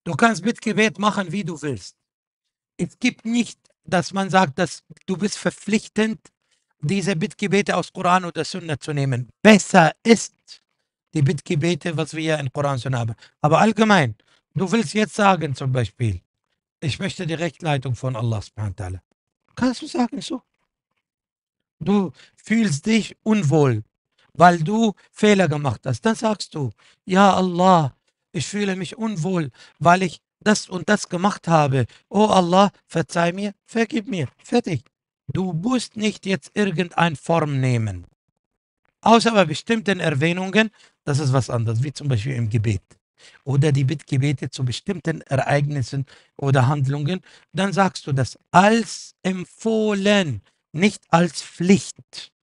Du kannst Bittgebet machen, wie du willst. Es gibt nicht, dass man sagt, dass du bist verpflichtend, diese Bittgebete aus Koran oder Sunna zu nehmen. Besser ist die Bittgebete, was wir ja in Koran und Sunna haben. Aber allgemein, du willst jetzt sagen zum Beispiel, ich möchte die Rechtleitung von Allah subhanahu wa ta'ala. Kannst du sagen so? Du fühlst dich unwohl, weil du Fehler gemacht hast. Dann sagst du, ja Allah, ich fühle mich unwohl, weil ich das und das gemacht habe. Oh Allah, verzeih mir, vergib mir. Fertig. Du musst nicht jetzt irgendeine Form nehmen. Außer bei bestimmten Erwähnungen, das ist was anderes, wie zum Beispiel im Gebet. Oder die Bittgebete zu bestimmten Ereignissen oder Handlungen, dann sagst du das als empfohlen, nicht als Pflicht.